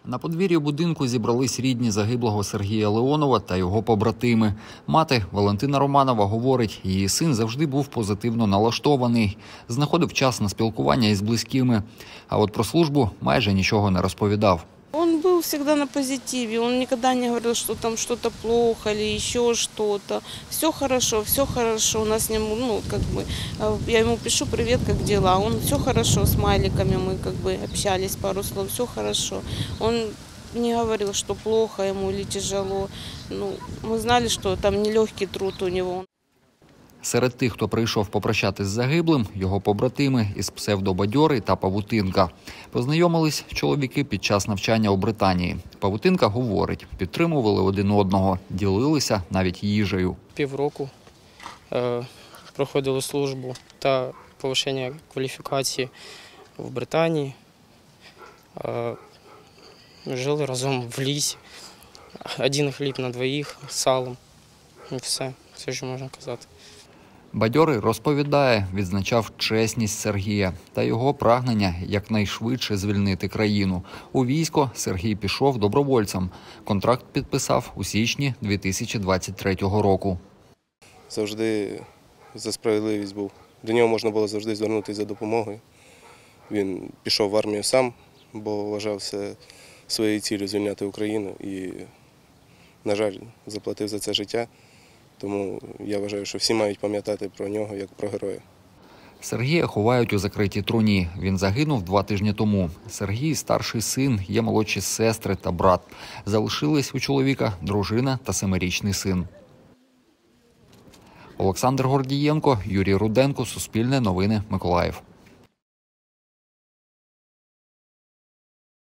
На подвір'ї будинку зібрались рідні загиблого Сергія Леонова та його побратими. Мати Валентина Романова говорить, її син завжди був позитивно налаштований, знаходив час на спілкування із близькими. А от про службу майже нічого не розповідав. Он был всегда на позитиве, он никогда не говорил, что там что-то плохо или еще что-то. Все хорошо, у нас с ним, я ему пишу: привет, как дела? Он: все хорошо, с смайликами мы общались пару слов, все хорошо. Он не говорил, что плохо ему или тяжело. Мы знали, что там нелегкий труд у него. Серед тих, хто прийшов попрощатись з загиблим, його побратими із псевдо-Бадьори та Павутинка. Познайомились чоловіки під час навчання у Британії. Павутинка говорить, підтримували один одного, ділилися навіть їжею. Півроку проходили службу та повищення кваліфікації в Британії. Жили разом в лісі. Один хліб на двоїх з салом. І все, що можна казати. Бадьори розповідає, відзначав чесність Сергія та його прагнення якнайшвидше звільнити країну. У військо Сергій пішов добровольцем. Контракт підписав у січні 2023 року. Завжди за справедливість був. До нього можна було завжди звернутися за допомогою. Він пішов в армію сам, бо вважався своєю ціллю звільняти Україну і, на жаль, заплатив за це життя. Тому я вважаю, що всі мають пам'ятати про нього як про героя. Сергія ховають у закритій труні. Він загинув 2 тижні тому. Сергій – старший син, є молодші сестри та брат. Залишились у чоловіка дружина та 7-річний син. Олександр Гордієнко, Юрій Руденко, Суспільне новини, Миколаїв.